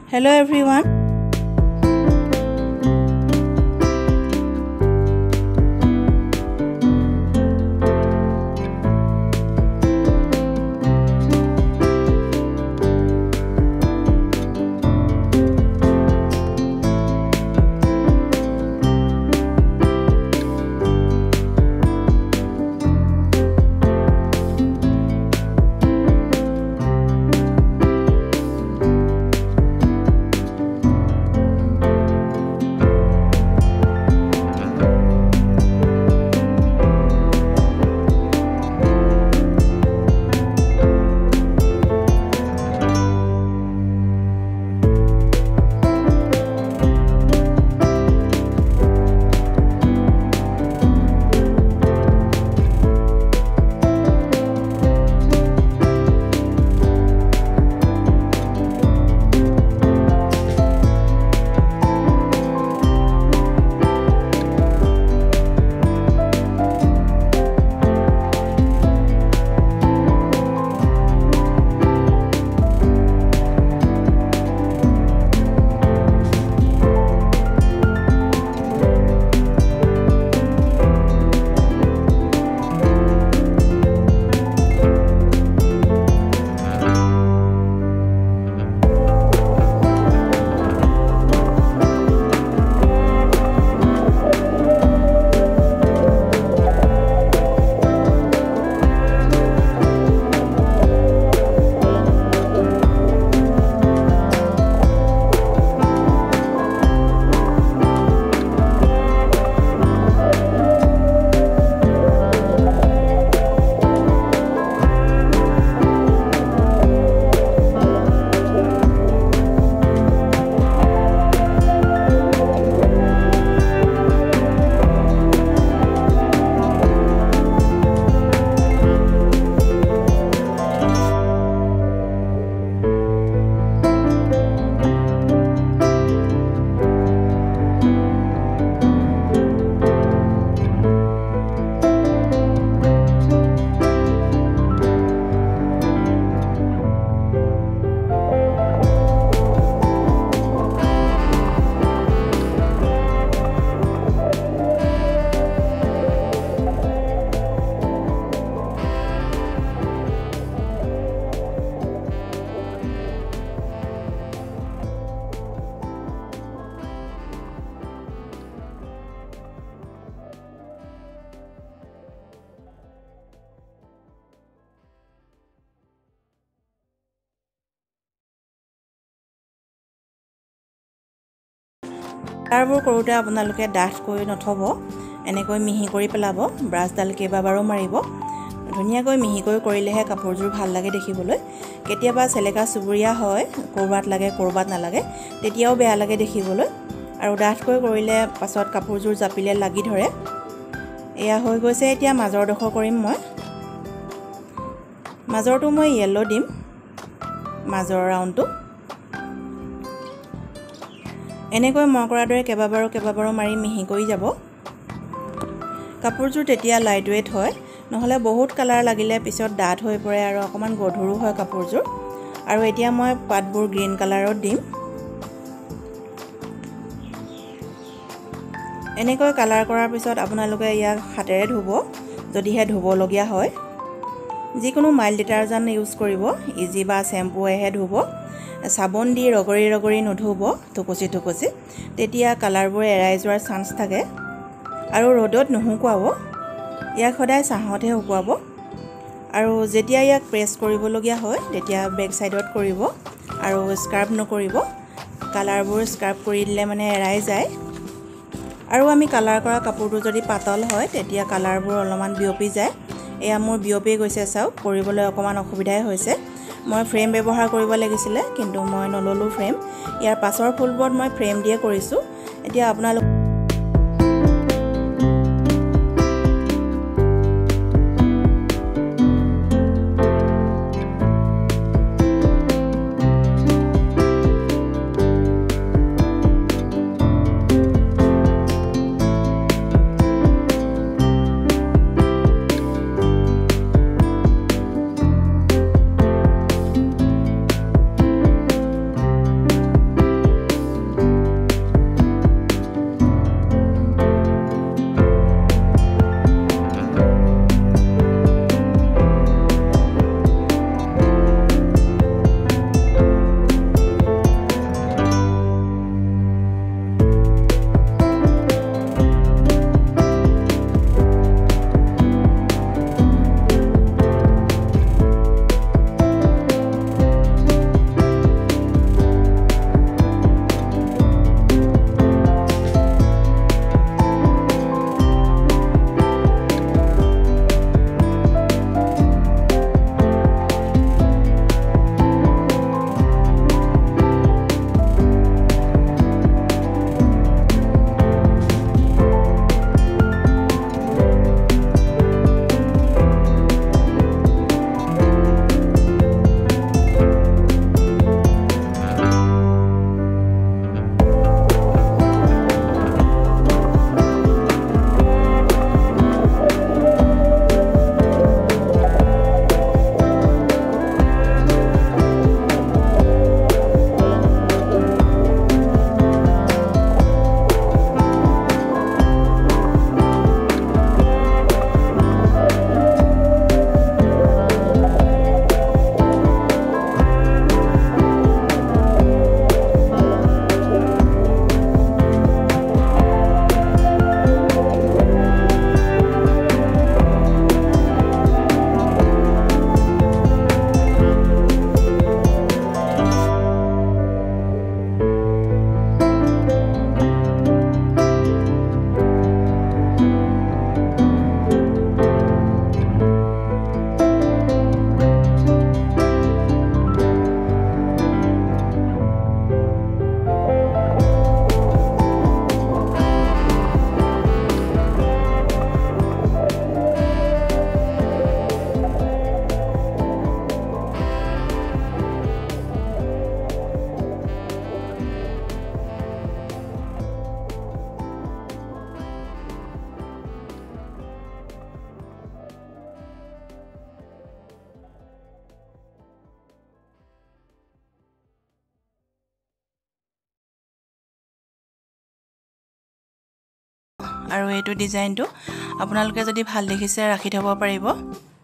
Hello everyone. কালাৰবোৰ কৰোঁতে আপোনালোকে ডাঠ কৰি নথব, এনেকৈ মিহি কৰি পেলাব। ব্ৰাছডাল কেইবাবাৰো মাৰিব। ধুনীয়াকৈ মিহিকৈ কৰিলেহে কাপোৰযোৰ ভাল লাগে দেখিবলৈ। কেতিয়াবা চেলেকা চুবুৰীয়া হয়, ক'ৰবাত লাগে ক'ৰবাত নালাগে, তেতিয়াও বেয়া লাগে দেখিবলৈ। আৰু ডাঠকৈ কৰিলে পাছত কাপোৰযোৰ জাপিলে লাগি ধৰে। এয়া হৈ গৈছে। এতিয়া মাজৰডোখৰ কৰিম মই। মাজৰটো মই য়েল্লো দিম, মাজৰ ৰাউণ্ডটো। এনেকৈ মই কৰাৰ দৰে কেইবাবাৰো মাৰি মিহি কৰি যাব। কাপোৰযোৰ তেতিয়া লাইট ৱেইট হয়, নহ'লে বহুত কালাৰ লাগিলে পিছত ডাঠ হৈ পৰে আৰু অকণমান গধুৰো হয় কাপোৰযোৰ। আৰু এতিয়া মই পাতবোৰ গ্ৰীণ কালাৰত দিম। এনেকৈ কালাৰ কৰাৰ পিছত আপোনালোকে ইয়াক হাতেৰে ধুব, যদিহে ধুবলগীয়া হয়। যিকোনো মাইল্ড ডিটাৰজেণ্ট ইউজ কৰিব, ইজি বা চেম্পুৱেহে ধুব। চাবোন দি ৰগৰি নুধুব থুকুচি, তেতিয়া কালাৰবোৰ এৰাই যোৱাৰ চান্স থাকে। আৰু ৰ'দত নুশুকুৱাব, ইয়াক সদায় ছাঁহতহে শুকুৱাব। আৰু যেতিয়া ইয়াক প্ৰেছ কৰিবলগীয়া হয় তেতিয়া বেক চাইডত কৰিব আৰু স্ক্ৰাব নকৰিব। কালাৰবোৰ স্ক্ৰাব কৰি দিলে মানে এৰাই যায়। আৰু আমি কালাৰ কৰা কাপোৰটো যদি পাতল হয় তেতিয়া কালাৰবোৰ অলপমান বিয়পি যায়। এয়া মোৰ বিয়পি গৈছে, চাওক। কৰিবলৈ অকণমান অসুবিধাই হৈছে। মই ফ্ৰেম ব্যৱহাৰ কৰিব লাগিছিলে, কিন্তু মই নললোঁ ফ্ৰেম। ইয়াৰ পাছৰ ফুলবোৰত মই ফ্ৰেম দিয়ে কৰিছোঁ। এতিয়া আপোনালোক আৰু এইটো ডিজাইনটো আপোনালোকে যদি ভাল দেখিছে ৰাখি থব পাৰিব